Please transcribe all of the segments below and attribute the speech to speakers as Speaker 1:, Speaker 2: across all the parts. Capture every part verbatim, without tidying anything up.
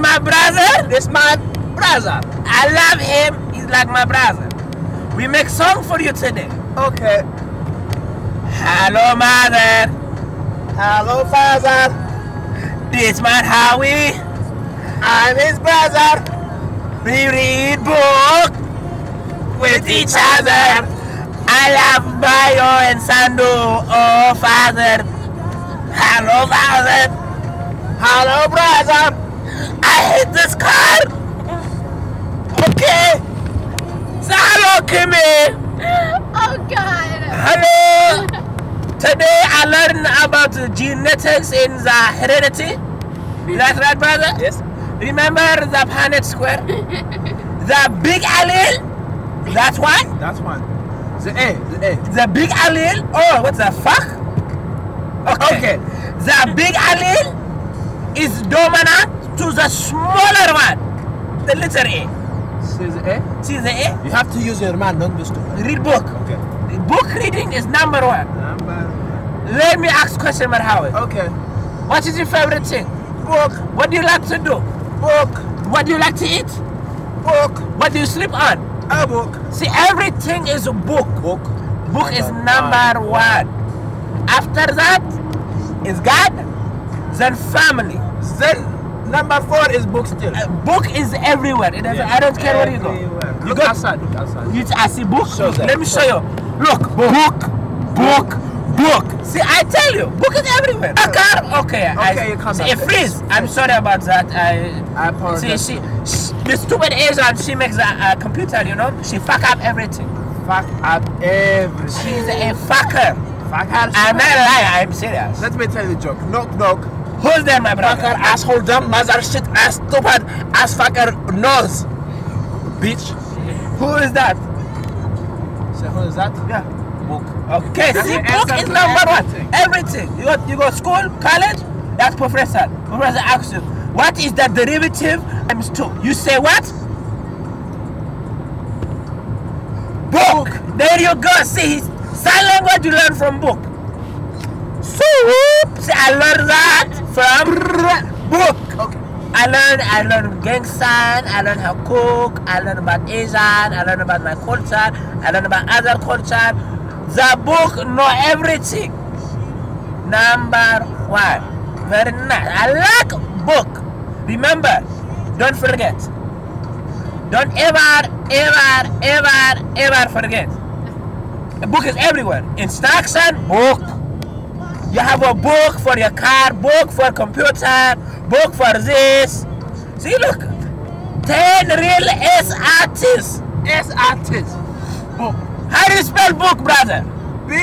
Speaker 1: my brother.
Speaker 2: This my brother.
Speaker 1: I love him. He's like my brother. We make song for you today.
Speaker 2: Okay.
Speaker 1: Hello, mother.
Speaker 2: Hello, father.
Speaker 1: This man Howie.
Speaker 2: I'm his brother.
Speaker 1: We read book with each other. I love Bayo and Sando. Oh, father. Hello, father.
Speaker 2: Hello, brother.
Speaker 1: I hate this car. Okay. Say hello, Kimmy.
Speaker 3: Oh God.
Speaker 1: Hello. Today I learned about genetics in the heredity. That's right, brother?
Speaker 2: Yes.
Speaker 1: Remember the Punnett square? The big allele? That's one?
Speaker 2: That's one. The A. The A.
Speaker 1: The big allele? Oh, what the fuck? Okay.
Speaker 2: Okay.
Speaker 1: The big allele is dominant to the smaller one. The letter A.
Speaker 2: See the A?
Speaker 1: See the A?
Speaker 2: You have to use your mind, don't be stupid.
Speaker 1: Read book.
Speaker 2: Okay.
Speaker 1: Book reading is number one.
Speaker 2: Number.
Speaker 1: Let me ask question, Marhawi.
Speaker 2: Okay.
Speaker 1: What is your favorite thing?
Speaker 2: Book.
Speaker 1: What do you like to do?
Speaker 2: Book.
Speaker 1: What do you like to eat?
Speaker 2: Book.
Speaker 1: What do you sleep on?
Speaker 2: A book.
Speaker 1: See, everything is a book.
Speaker 2: Book.
Speaker 1: Book is number one. After that is God, then family.
Speaker 2: Then number four is book still.
Speaker 1: Uh, book is everywhere. It doesn't,
Speaker 2: Yeah.
Speaker 1: I don't care where you go.
Speaker 2: Everywhere.
Speaker 1: You
Speaker 2: Look
Speaker 1: go
Speaker 2: outside. Look outside.
Speaker 1: You I see book.
Speaker 2: Show them.
Speaker 1: Let me show you. Look, book, book, book. See, I tell you, book is everywhere. A car, okay.
Speaker 2: Okay,
Speaker 1: I,
Speaker 2: you come
Speaker 1: see,
Speaker 2: back.
Speaker 1: it freeze. I'm sorry about that. I
Speaker 2: I
Speaker 1: see.
Speaker 2: apologize.
Speaker 1: She, she, the stupid Asian. She makes a, a computer. You know, she fuck up everything.
Speaker 2: Fuck up everything.
Speaker 1: She's a fucker.
Speaker 2: Fuck her.
Speaker 1: I'm not lying. I'm serious.
Speaker 2: Let me tell you a joke. Knock knock.
Speaker 1: Who's there, my brother?
Speaker 2: Fucker, asshole, dumb, mother, shit, ass, stupid, ass, fucker, nose. Bitch.
Speaker 1: Who is that?
Speaker 2: So who is that?
Speaker 1: Yeah.
Speaker 2: Book.
Speaker 1: Okay,
Speaker 2: That's
Speaker 1: see,
Speaker 2: the
Speaker 1: book
Speaker 2: answer
Speaker 1: is
Speaker 2: to
Speaker 1: number
Speaker 2: everything.
Speaker 1: one. Everything. You go, you go school, college, that's professor. Professor asks you, what is the derivative times two? You say what? Book. There you go. See, sign language you learn from book. So, see, I learned that from book.
Speaker 2: Okay.
Speaker 1: I learned, I learned gang sign, I learned how to cook, I learned about Asian, I learned about my culture, I learned about other culture. The book know everything. Number one. Very nice. I like book. Remember, don't forget. Don't ever, ever, ever, ever forget. The book is everywhere. Instruction, book. You have a book for your car, book for computer, book for this. See, look, ten real S artists.
Speaker 2: S artist. Book.
Speaker 1: How do you spell book, brother?
Speaker 2: B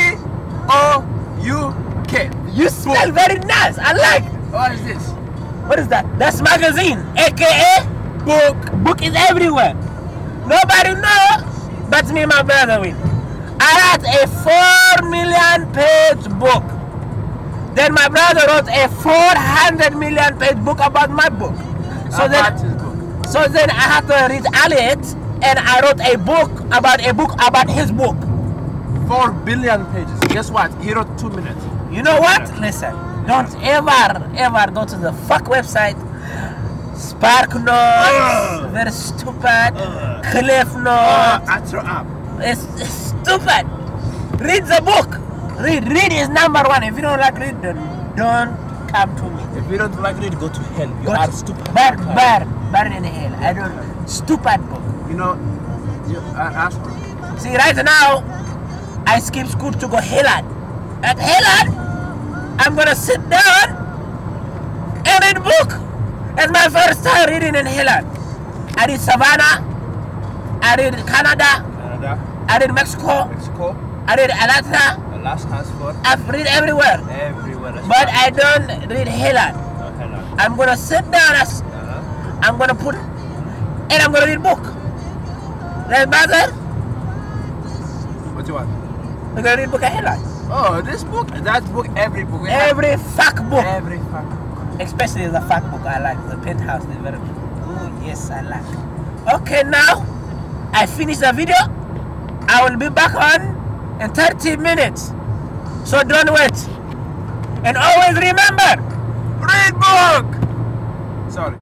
Speaker 2: O U K.
Speaker 1: You spell very nice. I like.
Speaker 2: What is this?
Speaker 1: What is that? That's magazine, aka book. Book is everywhere. Nobody know, but me and my brother win. I wrote a four million page book. Then my brother wrote a four hundred million page book about my book. So
Speaker 2: About
Speaker 1: then,
Speaker 2: his book.
Speaker 1: so then I had to read Elliot, and I wrote a book about a book about his book.
Speaker 2: Four billion pages. Guess what? He wrote two minutes.
Speaker 1: You know what? Listen, don't ever, ever go to the fuck website. Spark Notes,
Speaker 2: Ugh.
Speaker 1: very stupid.
Speaker 2: Ugh.
Speaker 1: Cliff
Speaker 2: Oh,
Speaker 1: Notes,
Speaker 2: I throw up.
Speaker 1: it's, it's stupid. Read the book. Read, read is number one. If you don't like read, then don't come to me.
Speaker 2: If you don't like it, go to hell. You
Speaker 1: Go
Speaker 2: are
Speaker 1: to-
Speaker 2: stupid.
Speaker 1: Burn, burn, burn in hell. I don't. Stupid book.
Speaker 2: You know, you are asshole.
Speaker 1: See, right now, I skip school to go Hillard. At Hillard, I'm gonna sit down and read book. That's my first time reading in Hillard. I read Savannah. I read Canada.
Speaker 2: Canada,
Speaker 1: I read Mexico.
Speaker 2: Mexico,
Speaker 1: I read Alaska.
Speaker 2: Alaska, sport,
Speaker 1: I've read everywhere.
Speaker 2: everywhere.
Speaker 1: But I don't read Hillard.
Speaker 2: Oh, hello.
Speaker 1: I'm gonna sit down. As,
Speaker 2: Uh-huh.
Speaker 1: I'm gonna put, and I'm gonna read book. Right, brother?
Speaker 2: What do you want?
Speaker 1: We're gonna read book at Hillard.
Speaker 2: Oh, this book, that book, every book. we have-
Speaker 1: Every fuck book.
Speaker 2: Every fuck.
Speaker 1: Especially the fat book I like, the penthouse, the very oh yes I like. Okay, now I finish the video. I will be back on in thirty minutes. So don't wait. And always remember,
Speaker 2: Read book! Sorry.